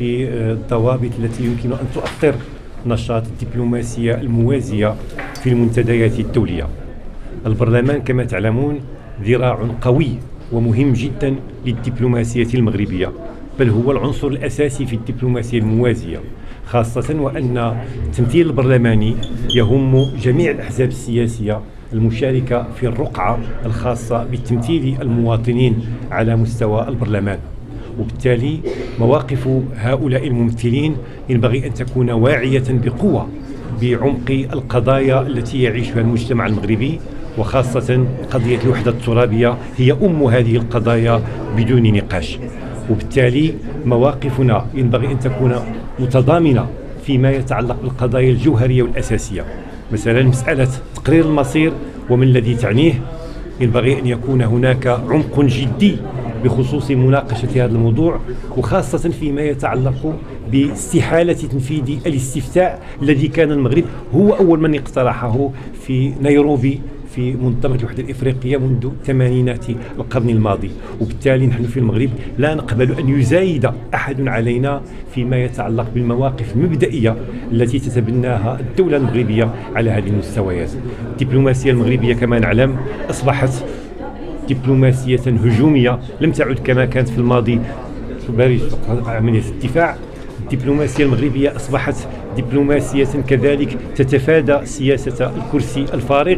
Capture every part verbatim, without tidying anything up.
في الضوابط التي يمكن أن تؤثر نشاط الدبلوماسية الموازية في المنتديات الدولية. البرلمان كما تعلمون ذراع قوي ومهم جدا للدبلوماسية المغربية، بل هو العنصر الأساسي في الدبلوماسية الموازية، خاصة وأن التمثيل البرلماني يهم جميع الأحزاب السياسية المشاركة في الرقعة الخاصة بتمثيل المواطنين على مستوى البرلمان. وبالتالي مواقف هؤلاء الممثلين ينبغي أن تكون واعية بقوة بعمق القضايا التي يعيشها المجتمع المغربي، وخاصة قضية الوحدة الترابية هي أم هذه القضايا بدون نقاش. وبالتالي مواقفنا ينبغي أن تكون متضامنة فيما يتعلق بالقضايا الجوهرية والأساسية، مثلا مسألة تقرير المصير ومن الذي تعنيه. ينبغي أن يكون هناك عمق جدي بخصوص مناقشة هذا الموضوع، وخاصة فيما يتعلق باستحالة تنفيذ الاستفتاء الذي كان المغرب هو أول من اقترحه في نيروبي في منظمة الوحدة الإفريقية منذ ثمانينات القرن الماضي. وبالتالي نحن في المغرب لا نقبل أن يزايد أحد علينا فيما يتعلق بالمواقف المبدئية التي تتبناها الدولة المغربية على هذه المستويات. الدبلوماسية المغربية كما نعلم أصبحت دبلوماسية هجومية، لم تعد كما كانت في الماضي تبارز عملية الدفاع. الدبلوماسية المغربية أصبحت دبلوماسية كذلك تتفادى سياسة الكرسي الفارغ،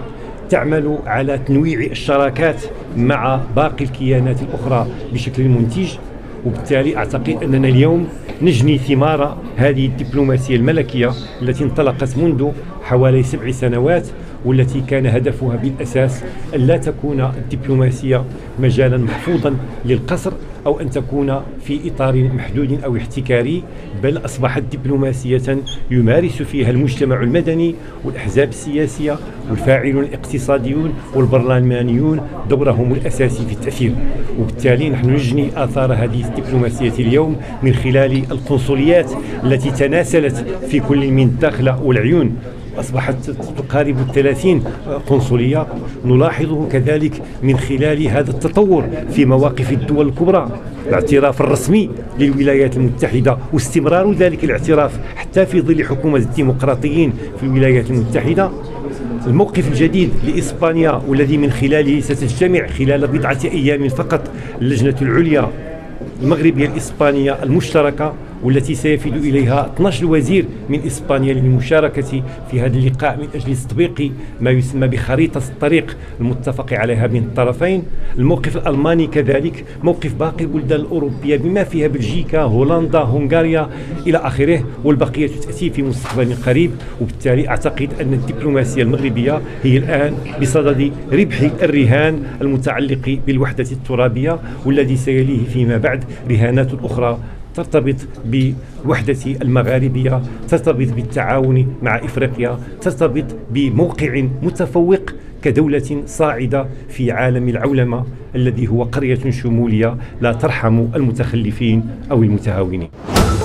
تعمل على تنويع الشراكات مع باقي الكيانات الأخرى بشكل منتج. وبالتالي أعتقد أننا اليوم نجني ثمار هذه الدبلوماسية الملكية التي انطلقت منذ حوالي سبع سنوات، والتي كان هدفها بالأساس أن لا تكون الدبلوماسية مجالا محفوظا للقصر أو أن تكون في إطار محدود أو احتكاري، بل أصبحت دبلوماسية يمارس فيها المجتمع المدني والأحزاب السياسية والفاعلون الاقتصاديون والبرلمانيون دورهم الأساسي في التأثير. وبالتالي نحن نجني آثار هذه الدبلوماسية اليوم من خلال القنصليات التي تناسلت في كل من الداخل والعيون، أصبحت تقارب الثلاثين قنصلية. نلاحظه كذلك من خلال هذا التطور في مواقف الدول الكبرى، الاعتراف الرسمي للولايات المتحدة واستمرار ذلك الاعتراف حتى في ظل حكومة الديمقراطيين في الولايات المتحدة. الموقف الجديد لإسبانيا والذي من خلاله ستجتمع خلال بضعة أيام فقط اللجنة العليا المغربية الإسبانية المشتركة، والتي سيفد إليها اثني عشر وزير من إسبانيا للمشاركة في هذا اللقاء من أجل تطبيق ما يسمى بخريطة الطريق المتفق عليها بين الطرفين. الموقف الألماني كذلك، موقف باقي البلدان الأوروبية بما فيها بلجيكا، هولندا، هنغاريا إلى آخره، والبقية تأتي في مستقبل قريب. وبالتالي أعتقد أن الدبلوماسية المغربية هي الآن بصدد ربح الرهان المتعلق بالوحدة الترابية، والذي سيليه فيما بعد رهانات أخرى ترتبط بوحدة المغاربية، ترتبط بالتعاون مع إفريقيا، ترتبط بموقع متفوق كدولة صاعدة في عالم العولمة الذي هو قرية شمولية لا ترحم المتخلفين أو المتهاونين.